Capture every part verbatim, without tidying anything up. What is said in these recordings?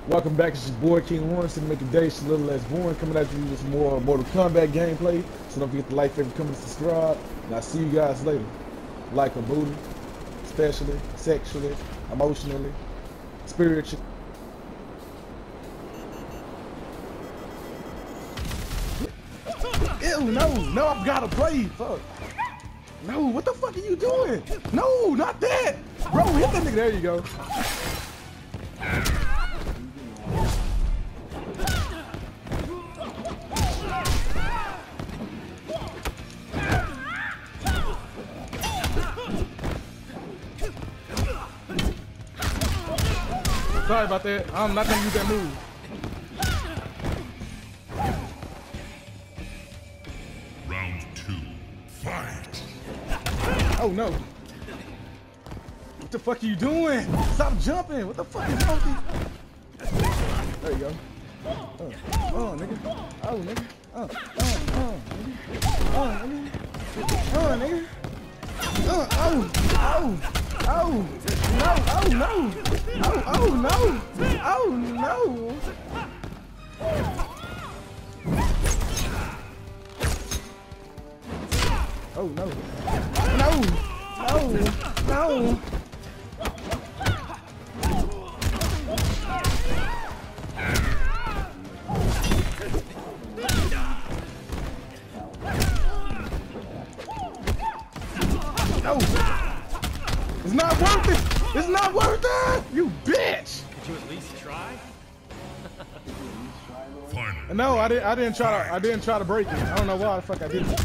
Welcome back, it's your boy King Horns to make the day just a little less boring, coming at you with some more Mortal Kombat gameplay. So don't forget to like, favorite, comment, subscribe, and I'll see you guys later. Like a booty, especially, sexually, emotionally, spiritually. Ew, no, no, I've gotta play, fuck. No, what the fuck are you doing? No, not that! Bro, hit that nigga, there you go. Sorry about that. I'm not gonna use that move. Round two, fight. Oh no. What the fuck are you doing? Stop jumping. What the fuck is wrong with you? There you go. Oh, oh nigga. Oh nigga. Oh, oh, oh, nigga. Oh, nigga. Oh, nigga. Oh, oh, oh. Oh no! Oh no! Oh oh no! Oh no! Oh no! No! No! No! No! It's not worth it! It's not worth it! You bitch! Could you at least try? Final. No, I didn't. I didn't try to. I didn't try to break it. I don't know why the fuck I didn't.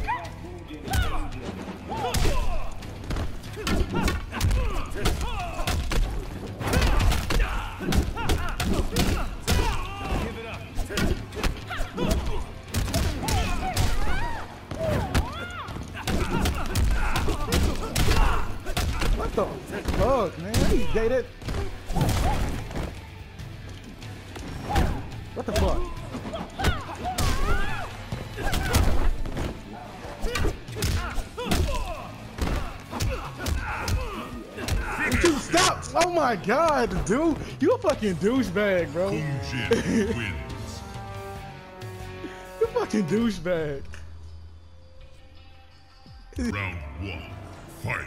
What the fuck, man? He dated. What the fuck? Dude, stop! Oh my god, dude! You a fucking douchebag, bro. Kumjin wins. You fucking douchebag. Round one, fight.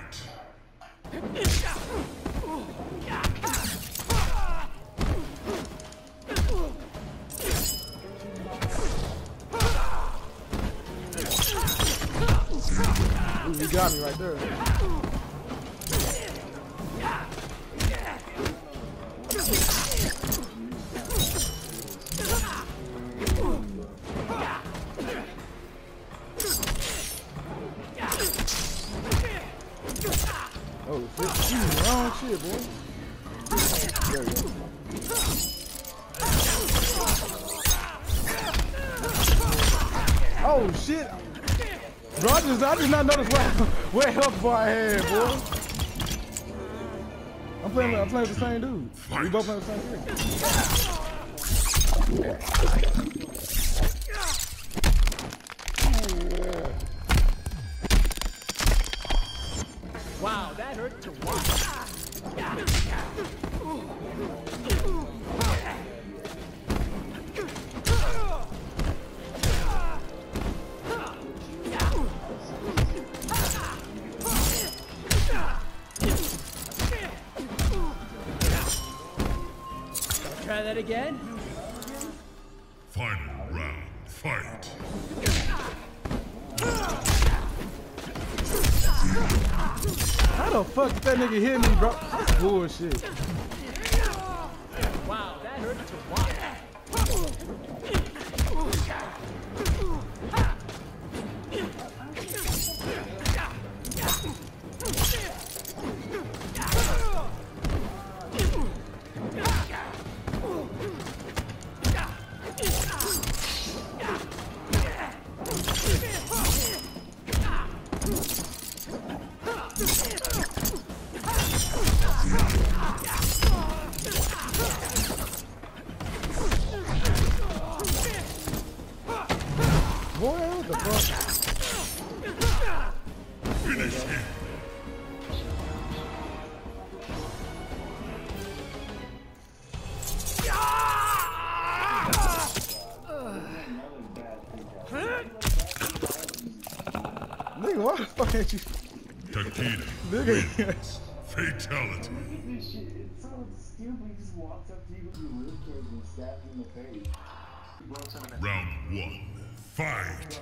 Ooh, you got me right there. Oh, shit. Wrong shit, boy. There you go. Oh, shit. Bro, I just, I did not notice where, where health bar I had, boy. I'm playing, I'm playing with the same dude. We both playing with the same thing. Wow, that hurt to watch. Try that again. Final round, fight. How the fuck did that nigga hit me, bro? That's bullshit. Wow, that hurt to watch. Boy, what the fuck? Finish him. Yeah! Why the fuck ain't you? Takeda Nigga. wins. Fatality. This shit, it's so stupid. He just walks up to you with your rib cage and stabs you in the face. Round one. Fight.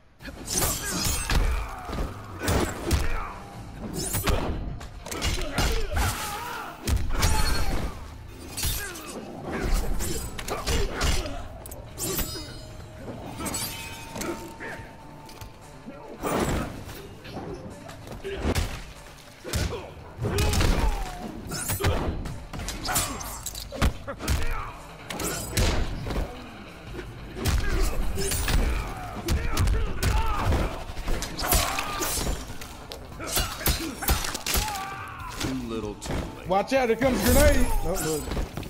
Watch out, here comes a grenade. Oh, look.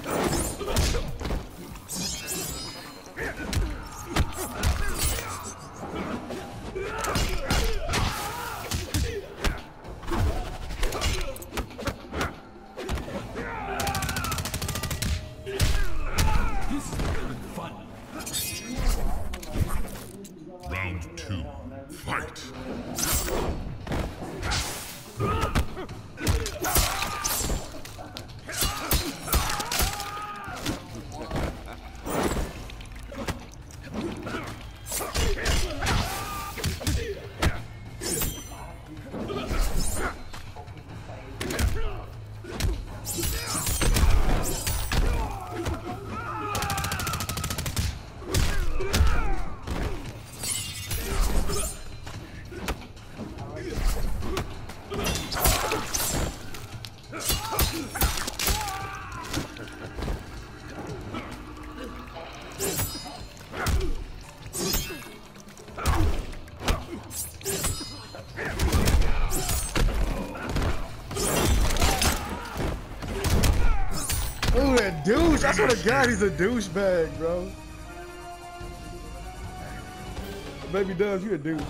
This is gonna be fun. Round two. Fight. Ooh, that douche. I swear to God, he's a douchebag, bro. Baby Dubs, you a douche.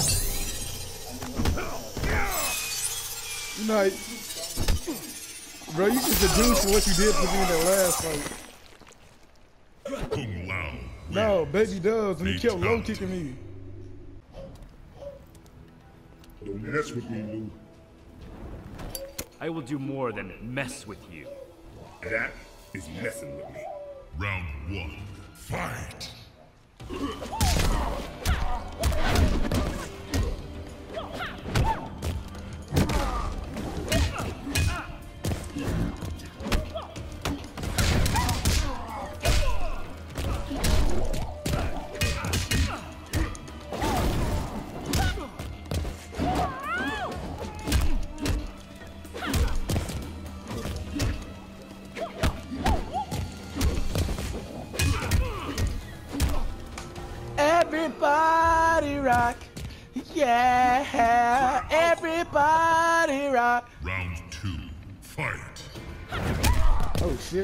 You know, like, bro, you just a douche for what you did to me in that last fight. Kung Lao. No, Baby Dubs, when you kept low kicking me. Don't mess with me, Lou. I will do more than mess with you. That is messing with me. Round one. Fight. Everybody rock, yeah, everybody rock. Round two. Fight. Oh shit.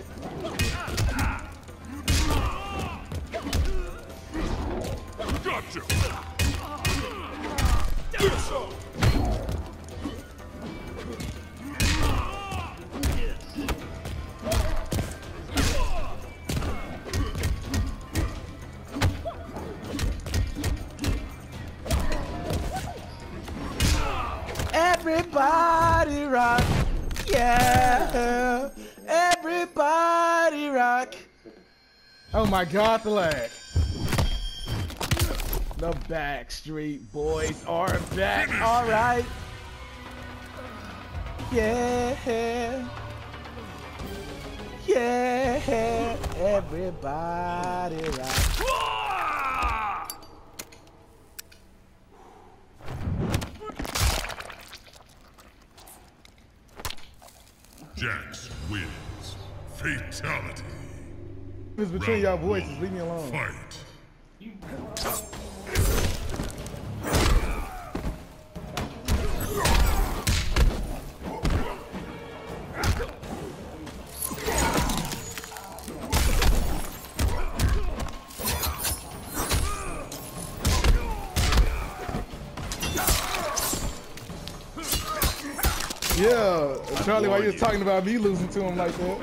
Gotcha. Everybody rock, yeah, everybody rock. Oh my God, the lag. The Backstreet Boys are back, all right. Yeah, yeah, everybody rock. Jax wins. Fatality. It's between y'all voices, leave me alone. Fight. Yeah, Charlie, why you was talking about me losing to him like that?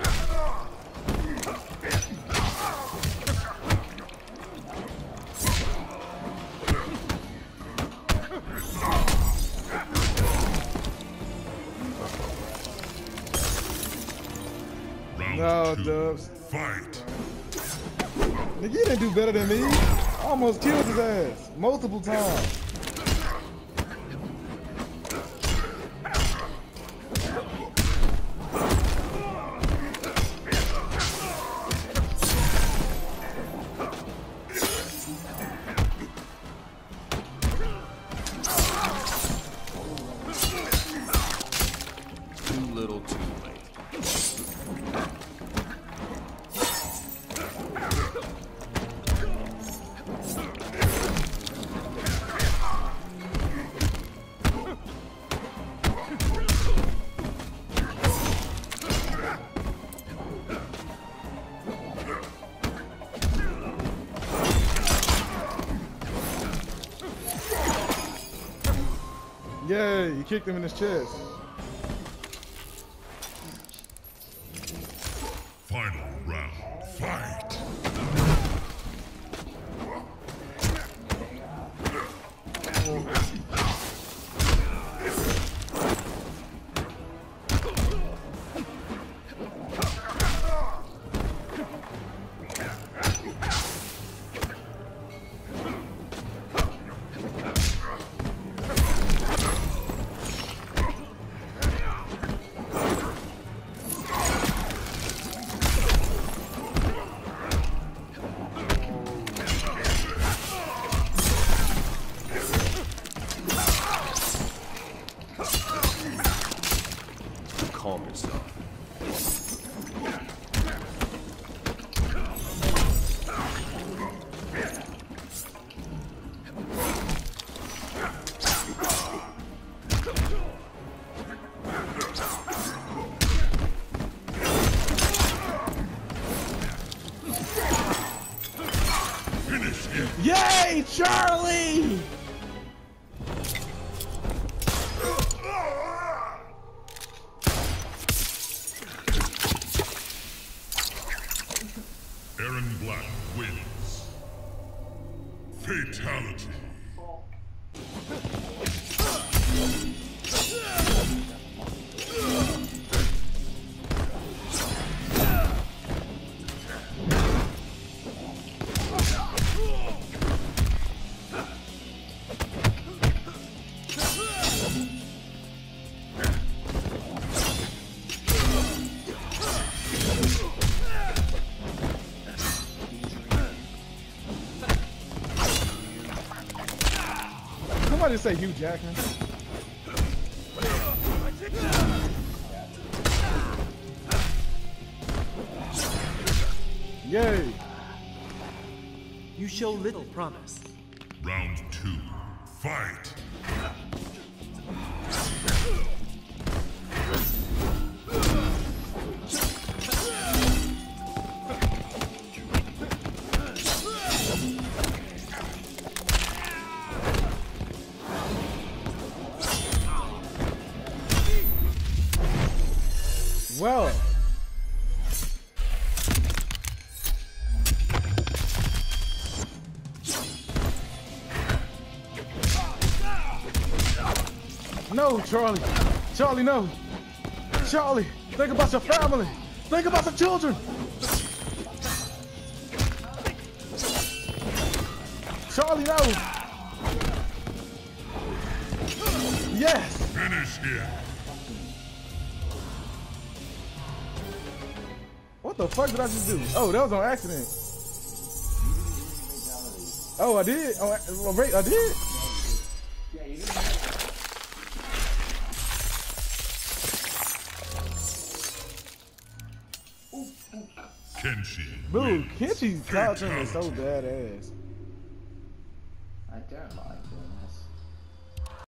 two. Dubs. Fight. Nigga, you didn't do better than me. I almost killed his ass multiple times. Too little, too late. Yeah, you kicked him in his chest. Final round. Fight. Calm yourself. Finish him. Yay, Charlie! Aaron Black wins. Fatality. Somebody say Hugh Jackman. Yay! You show little promise. Round two. Fight. Well, no, Charlie. Charlie, no. Charlie, think about your family. Think about the children. Charlie, no. Yes. Finish him. What the fuck did I just do? Oh, that was on accident. Oh, I did? Oh, I, wait, I did? Yeah, you didn't. Kenshi. Boo, wins. Kenchi's costume is so badass. I don't like them.